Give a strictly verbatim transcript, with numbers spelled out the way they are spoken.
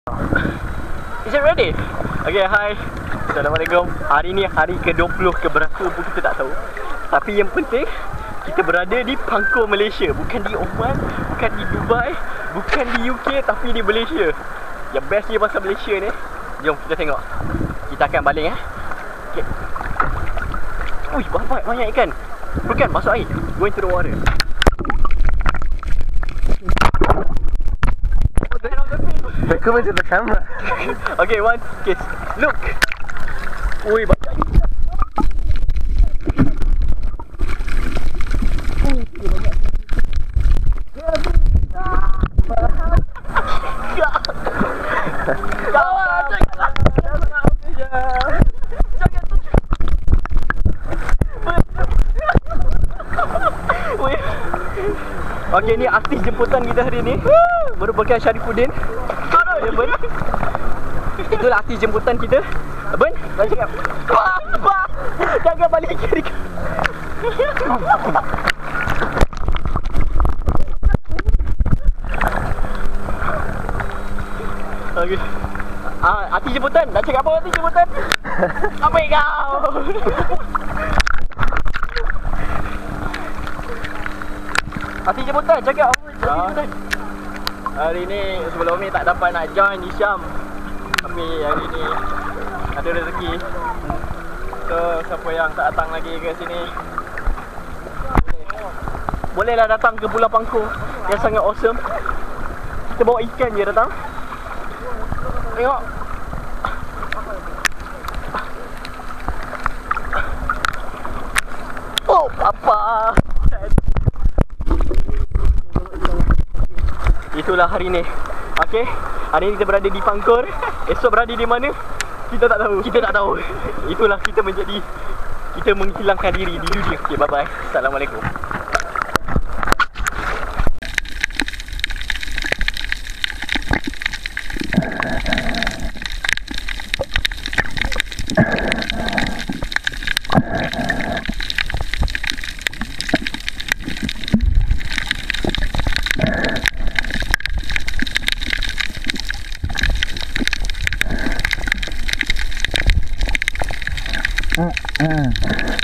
Is it ready? Okay, hi. Assalamualaikum. Hari ni hari ke dua puluh ke berapa pun kita tak tahu. Tapi yang penting kita berada di Pangkor, Malaysia. Bukan di Oman, bukan di Dubai, bukan di U K, tapi di Malaysia. Yang best dia pasal Malaysia ni, jom kita tengok. Kita akan baling eh. Okay. Ui, banyak banyak ikan. Bukan masuk air. Go into the water. Aku macam the camera. Okay, one kiss. Look. Ui, banyak ikan. Okey, ni artis jemputan kita hari ni merupakan Syarifuddin. Ya, Ben. Itulah artis jemputan kita. Ben, dah cakap. Jangan balik kiri. Okey. Ah, artis jemputan, dah cakap apa artis jemputan? Apa kau? Artis jemputan, cakap apa artis jemputan? Hari ni sebelum ni tak dapat nak join di Sham, tapi hari ni ada rezeki. So siapa yang tak datang lagi ke sini, bolehlah datang ke Pulau Pangkor yang sangat awesome. Kita bawa ikan je datang. Tengok. Oh apa? Itulah hari ni. Okey, hari ni kita berada di Pangkor. Esok berada di mana? Kita tak tahu. Kita tak tahu. Itulah kita menjadi, kita menghilangkan diri di dunia. Okey, bye bye. Assalamualaikum. Mm.